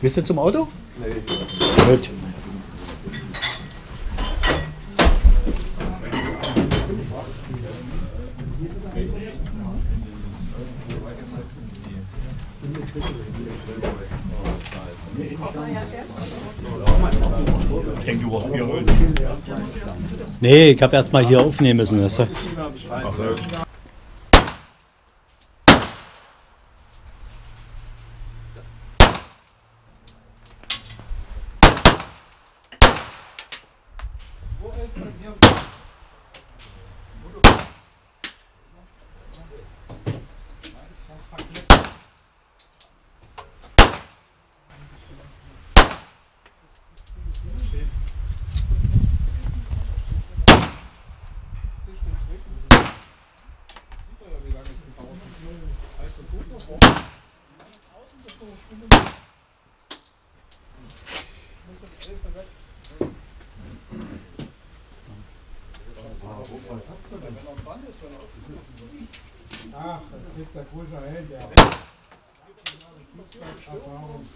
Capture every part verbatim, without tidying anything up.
Gehst du zum Auto? Nee. Gut. Ich denke, du brauchst Bier holen. Nee, ich habe erst mal hier aufnehmen müssen. Weißt du? Ach so. Ach, das gibt der große Held, ja. Erfahrung.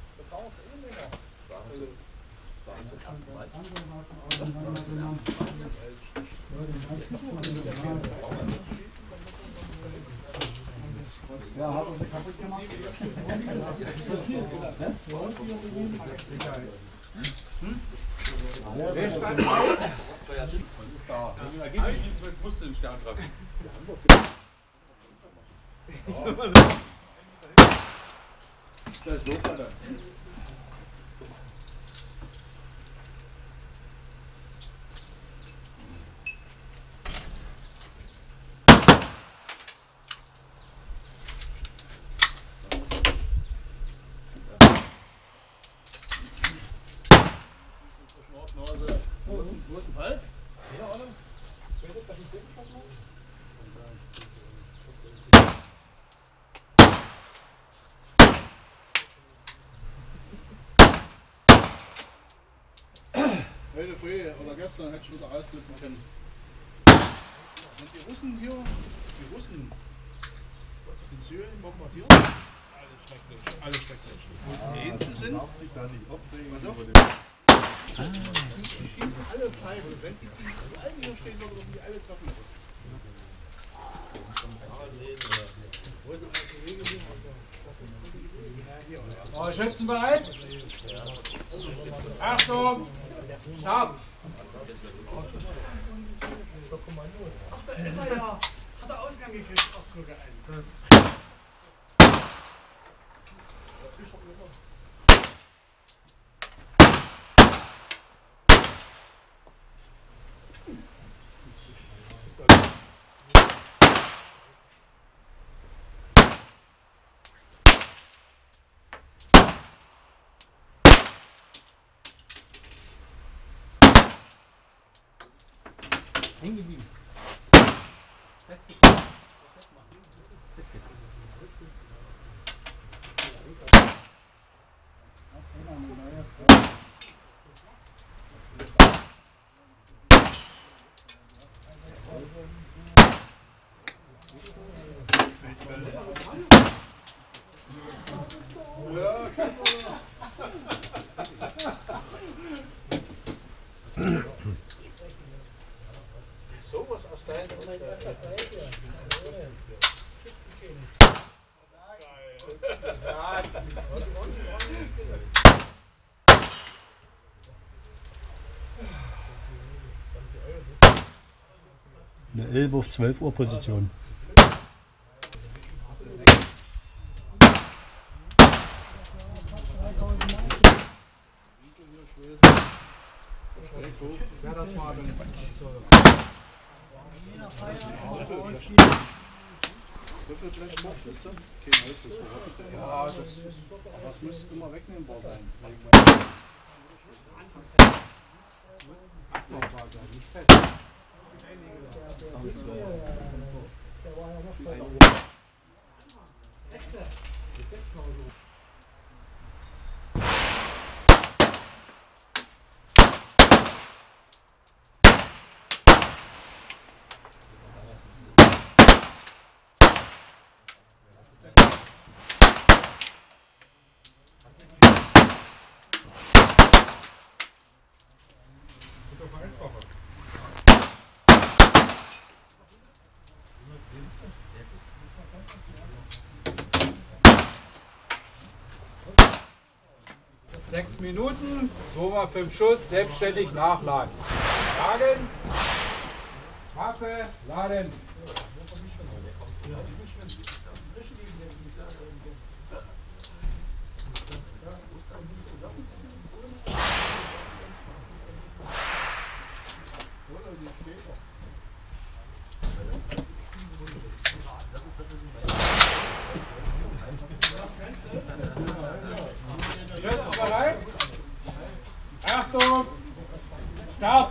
Ja, hat uns kaputt gemacht. Wer stand da? Jetzt musst du den Stern treffen. Ist das so, oder? Guten Fall? Ja, oder? Heute früh oder gestern hätte ich wieder ausflippen können. Und die Russen hier, die Russen in Syrien bombardieren. Alles schrecklich, alles schrecklich. Wo es Hähnchen sind, pass auf. Die schießen alle Pfeifen. Wenn die, die alle hier stehen würden, würden die alle treffen. Oh, Schützen bereit? Achtung! Scharf! Ach, da ist er ja. Hat er Ausgang gekriegt. Ach, gucke ein. Hängen geblieben. Festgefahren. Sowas aus deinem Eine elf auf zwölf Uhr Position. Wer das mal denn? Würfelblech macht, wisst ihr? Kein Holz, das verrottet der. Ja, das, das müsste immer wegnehmbar sein. Das muss abbaubar sein, nicht fest. Sechs Minuten, zweimal fünf Schuss, selbstständig nachladen. Laden, Waffe, laden. Schütz bereit? Achtung! Start!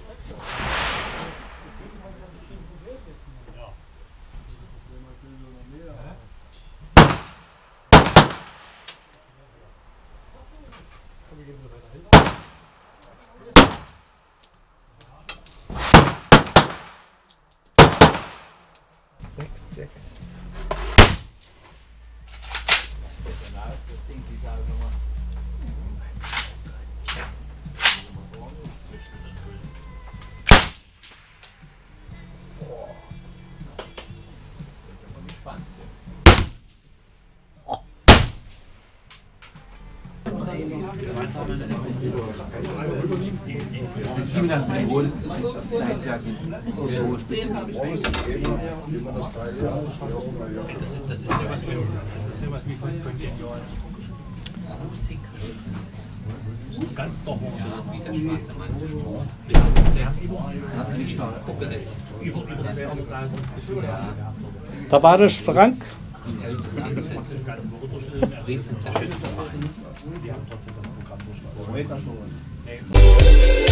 Sechs, sechs. Das ist ja was wie, das ist ja was wie von, von Genial. Ganz doch Wie der schwarze Mann. Das ist nicht stark. Gucke es. über, über zweihunderttausend. Tavarisch Frank. Die hält die ganze Riesen zerschützt. Die haben trotzdem das Programm durchgezogen.